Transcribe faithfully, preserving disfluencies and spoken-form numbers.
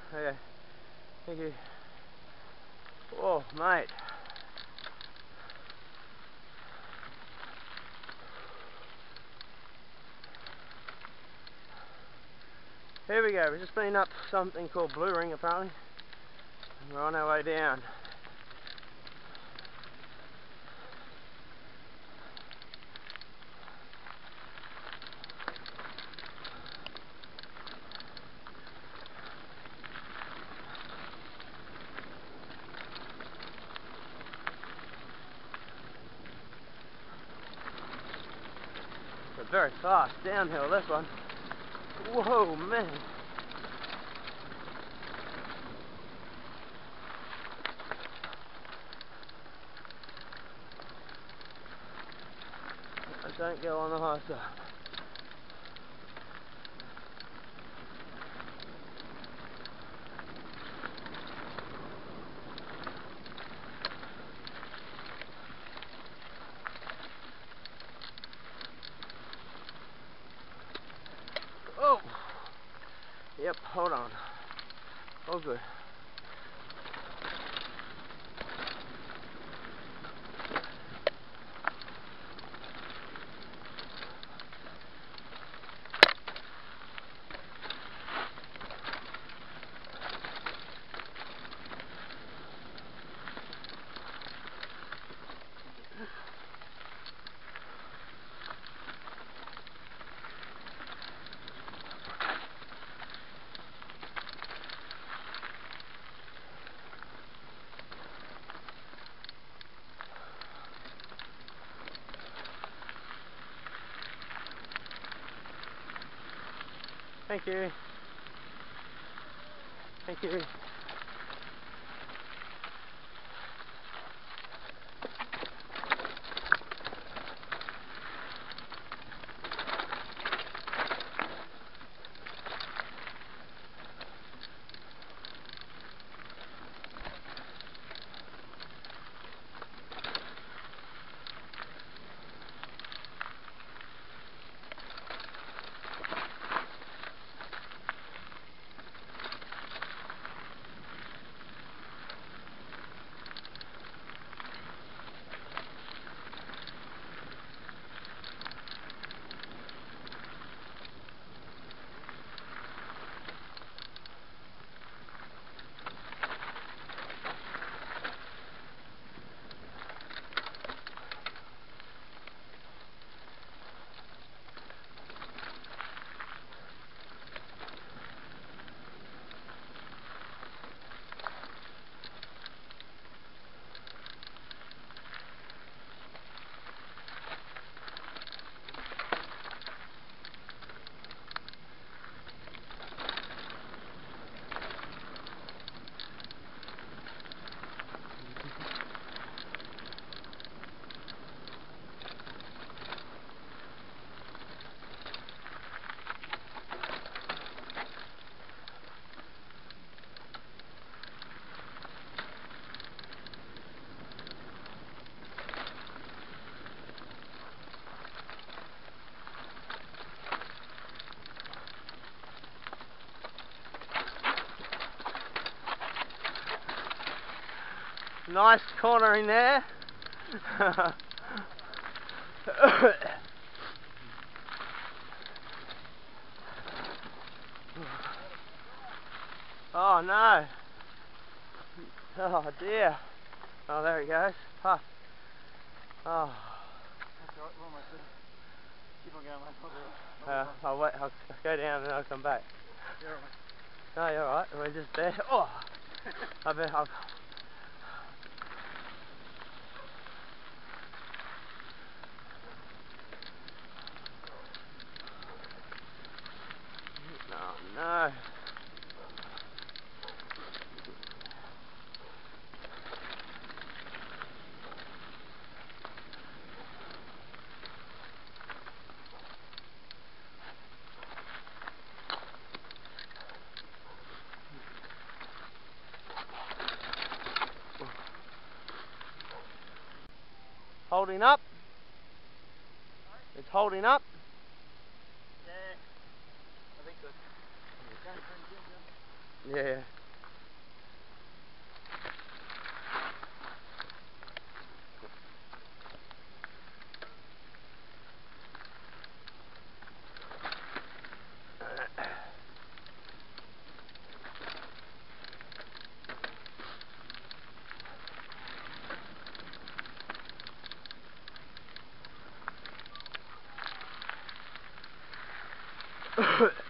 Okay. Thank you. Oh, mate. Here we go. We've just been up something called Blue Ring apparently. And we're on our way down. It's a very fast downhill, this one. Whoa, man. I don't go on the high side. Oh! Yep, hold on. Oh, good. Thank you. Thank you. Nice cornering there. Oh no. Oh dear. Oh, there it goes. Huh. Oh. That's alright, we're almost there. Keep on going, mate. Uh, I'll wait, I'll go down and I'll come back. You're alright. No, you're alright. We're just there. Oh! I've been, I've, oh no. Holding up. It's holding up. Yeah. I think so. Yeah. Alright.